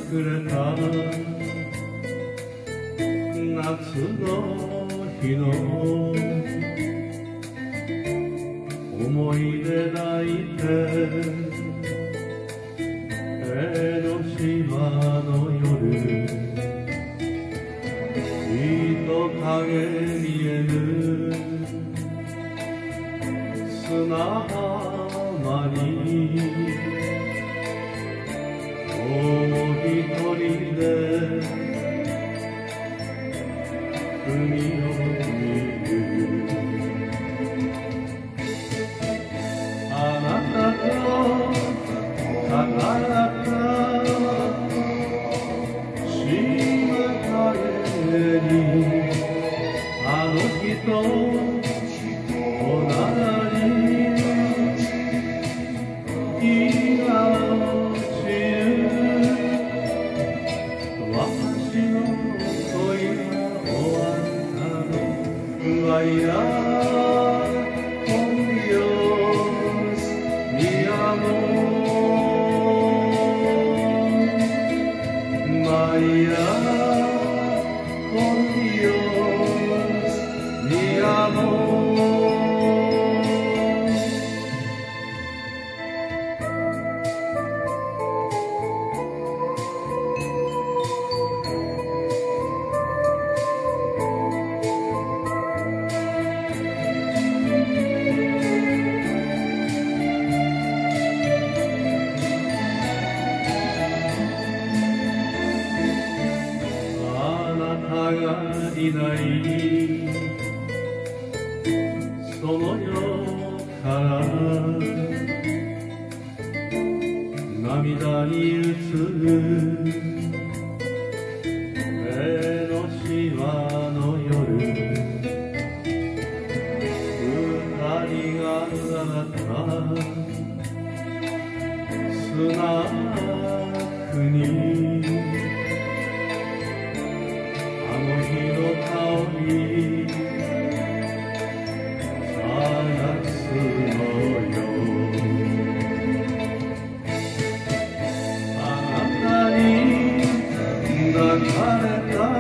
くれた夏の日の思い出抱いて江ノ島の夜人影見えぬ砂浜にもう一人で海を見るあなたと語った島影にあの人Vaya con Dios, mi amor. Vaya con Dios, mi amor. いないその夜から涙に映る江ノ島の夜二人がった砂国あの日の香り探すのよあなたに抱かれた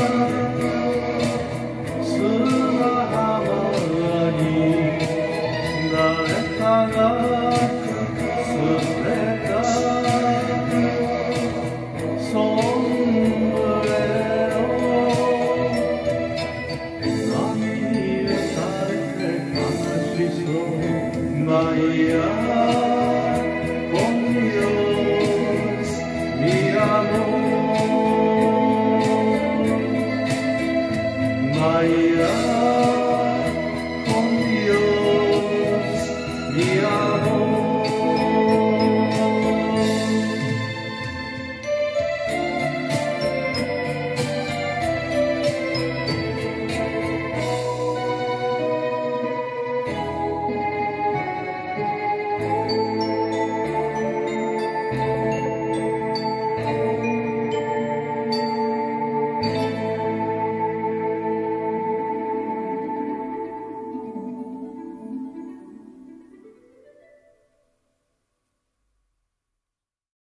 砂浜に誰かが捨てたVaya con Dios, mi amor. Vaya